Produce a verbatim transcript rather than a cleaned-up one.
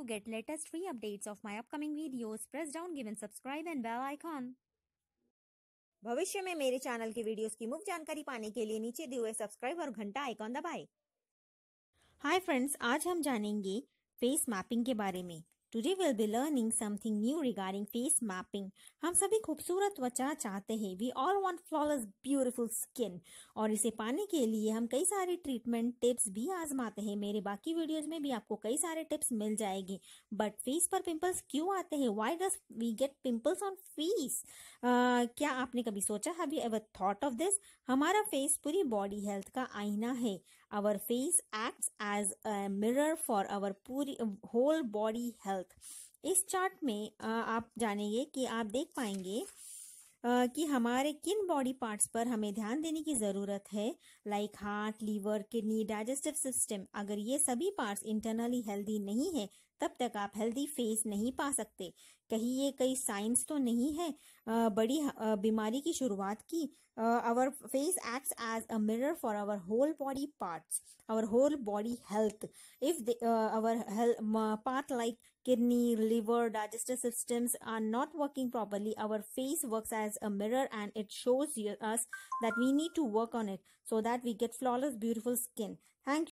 To get latest free updates of my upcoming videos, press down given subscribe and bell icon. भविष्य में मेरे channel के videos की मुफ्त जानकारी पाने के लिए नीचे दिए हुए सब्सक्राइब और घंटा आइकॉन दबाएं। हाय फ्रेंड्स, आज हम जानेंगे फेस मैपिंग के बारे में। Today will be learning something new regarding face mapping. हम सभी खूबसूरत त्वचा चाहते हैं। We all want flawless beautiful skin, और इसे पाने के लिए हम कई सारे ट्रीटमेंट टिप्स भी आजमाते हैं। मेरे बाकी वीडियोस में भी आपको कई सारे टिप्स मिल जाएंगे। बट फेस पर पिंपल्स क्यों आते हैं? Why does we get pimples on face? क्या आपने कभी सोचा, have you ever thought of this? हमारा फेस पूरी बॉडी हेल्थ का आईना है। Our face acts as a mirror for our पूरी whole body health। इस चार्ट में आ, आप जानेंगे कि आप देख पाएंगे आ, कि हमारे किन बॉडी पार्ट्स पर हमें ध्यान देने की जरूरत है, like heart, liver, kidney, digestive system. अगर ये सभी पार्ट्स इंटरनली हेल्दी नहीं है तब तक आप हेल्दी फेस नहीं पा सकते। कहीं ये कई साइंस तो नहीं है आ, बड़ी आ, बीमारी की शुरुआत की। Our face acts as a mirror for our whole body parts, our whole body health. If our part like kidney, liver, digestive systems are not working properly, our face works as a mirror and it shows you, us that we need to work on it so that we get flawless, beautiful skin. Thank you.